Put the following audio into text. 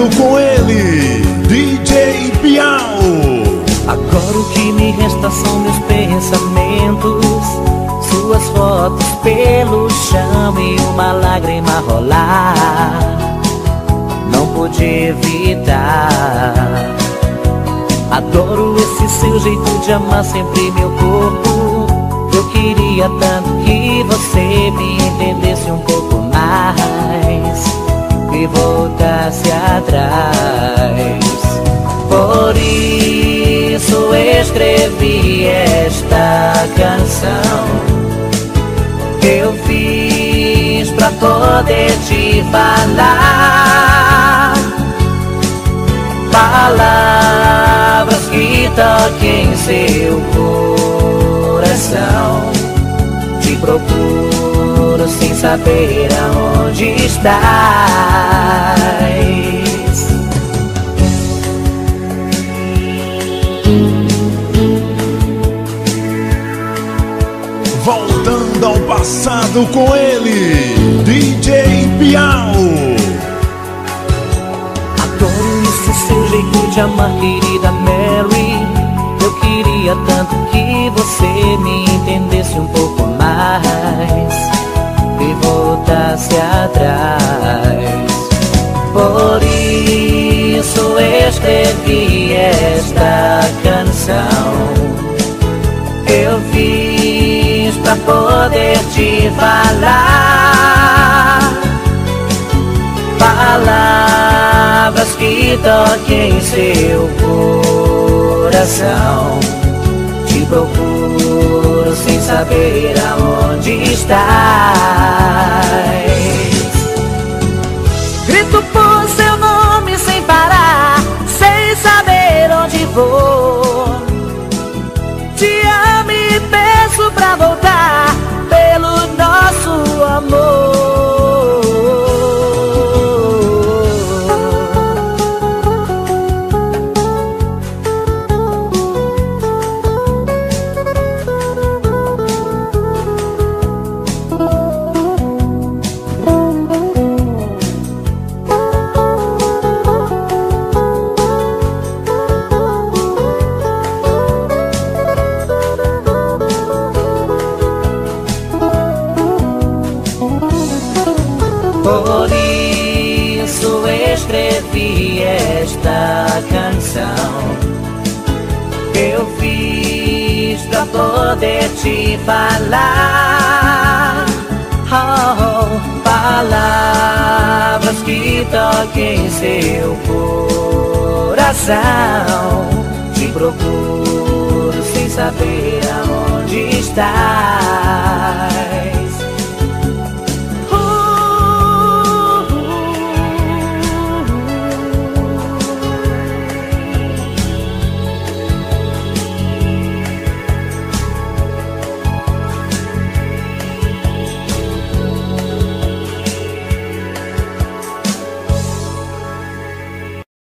passado com ele, DJ Bial. Agora o que me resta são meus pensamentos, suas fotos pelo chão e uma lágrima rolar. Não pude evitar. Adoro esse seu jeito de amar sempre meu corpo. Eu queria tanto que você me entendesse um pouco mais e voltasse atrás. Por isso escrevi esta canção que eu fiz pra poder te falar. Palavras que toquem seu coração. Te procuro sem saber aonde estás. Voltando ao passado com ele, DJ Bial. Adoro esse seu jeito de amar, querida Mary. Eu queria tanto que você me entendesse um pouco mais e voltasse atrás. Por isso escrevi esta canção. Eu fiz pra poder te falar. Palavras que toquem seu coração. Te procuro sem saber aonde estás. Grito por seu nome sem parar, sem saber onde vou. Te amo e peço pra voltar pelo nosso amor. Por isso escrevi esta canção que eu fiz pra poder te falar. Oh, palavras que toquem seu coração. Te procuro sem saber aonde estás.